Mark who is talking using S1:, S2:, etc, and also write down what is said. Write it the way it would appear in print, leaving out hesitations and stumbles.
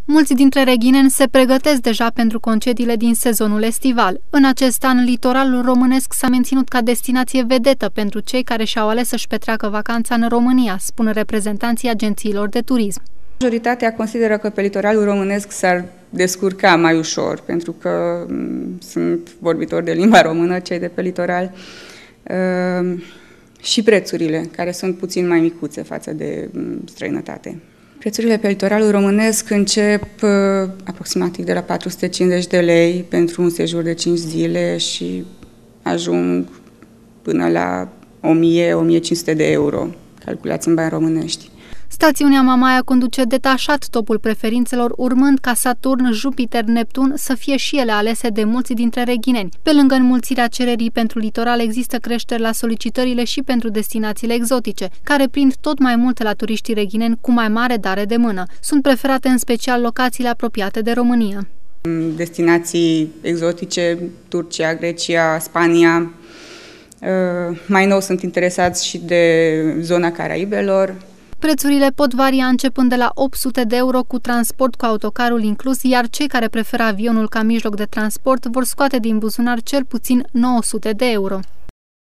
S1: Mulți dintre reghineni se pregătesc deja pentru concediile din sezonul estival. În acest an, litoralul românesc s-a menținut ca destinație vedetă pentru cei care și-au ales să-și petreacă vacanța în România, spun reprezentanții agențiilor de turism.
S2: Majoritatea consideră că pe litoralul românesc s-ar descurca mai ușor, pentru că sunt vorbitori de limba română, cei de pe litoral, și prețurile, care sunt puțin mai micuțe față de străinătate. Prețurile pe litoralul românesc încep aproximativ de la 450 de lei pentru un sejur de 5 zile și ajung până la 1000-1500 de euro, calculați în bani românești.
S1: Stațiunea Mamaia conduce detașat topul preferințelor, urmând ca Saturn, Jupiter, Neptun să fie și ele alese de mulți dintre reghineni. Pe lângă înmulțirea cererii pentru litoral, există creșteri la solicitările și pentru destinațiile exotice, care prind tot mai mult la turiștii reghineni cu mai mare dare de mână. Sunt preferate în special locațiile apropiate de România.
S2: Destinații exotice, Turcia, Grecia, Spania. Mai nou sunt interesați și de zona Caraibelor.
S1: Prețurile pot varia începând de la 800 de euro cu transport cu autocarul inclus, iar cei care preferă avionul ca mijloc de transport vor scoate din buzunar cel puțin 900 de euro.